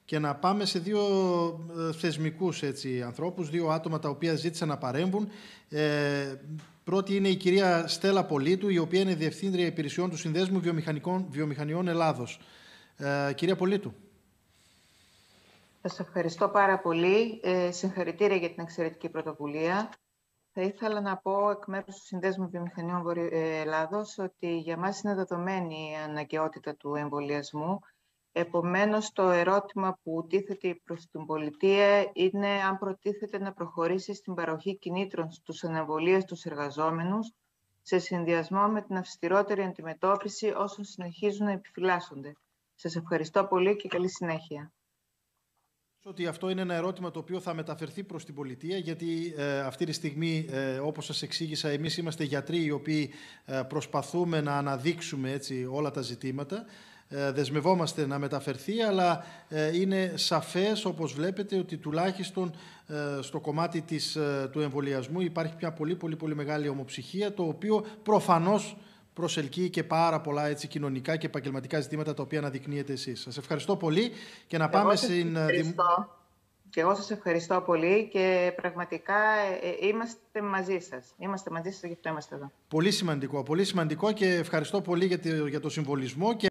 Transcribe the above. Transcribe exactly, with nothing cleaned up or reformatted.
και να πάμε σε δύο θεσμικούς έτσι, ανθρώπους, δύο άτομα τα οποία ζήτησαν να παρέμβουν. Ε, πρώτη είναι η κυρία Στέλλα Πολίτου, η οποία είναι Διευθύντρια Υπηρεσιών του Συνδέσμου Βιομηχανιών Ελλάδος. Ε, κυρία Πολίτου. Σας ευχαριστώ πάρα πολύ. Ε, συγχαρητήρια για την εξαιρετική πρωτοβουλία. Θα ήθελα να πω εκ μέρους του Συνδέσμου Βιομηχανιών Ελλάδος ότι για μας είναι δεδομένη η αναγκαιότητα του εμβολιασμού. Επομένως, το ερώτημα που τίθεται προς την πολιτεία είναι αν προτίθεται να προχωρήσει στην παροχή κινήτρων στους ανεμβολίες τους εργαζόμενους σε συνδυασμό με την αυστηρότερη αντιμετώπιση όσων συνεχίζουν να επιφυλάσσονται. Σας ευχαριστώ πολύ και καλή συνέχεια. Ότι αυτό είναι ένα ερώτημα το οποίο θα μεταφερθεί προς την πολιτεία, γιατί ε, αυτή τη στιγμή, ε, όπως σας εξήγησα, εμείς είμαστε γιατροί οι οποίοι ε, προσπαθούμε να αναδείξουμε έτσι, όλα τα ζητήματα. Ε, δεσμευόμαστε να μεταφερθεί, αλλά ε, είναι σαφές, όπως βλέπετε, ότι τουλάχιστον ε, στο κομμάτι της, ε, του εμβολιασμού υπάρχει μια πολύ, πολύ, πολύ μεγάλη ομοψυχία, το οποίο προφανώς προσελκύει και πάρα πολλά έτσι, κοινωνικά και επαγγελματικά ζητήματα τα οποία αναδεικνύετε εσείς. Σας ευχαριστώ πολύ και να πάμε στην... Ευχαριστώ. Και εγώ σας ευχαριστώ πολύ και πραγματικά ε, είμαστε μαζί σας. Είμαστε μαζί σας, γι' αυτό είμαστε εδώ. Πολύ σημαντικό, πολύ σημαντικό και ευχαριστώ πολύ για το, για το συμβολισμό. Και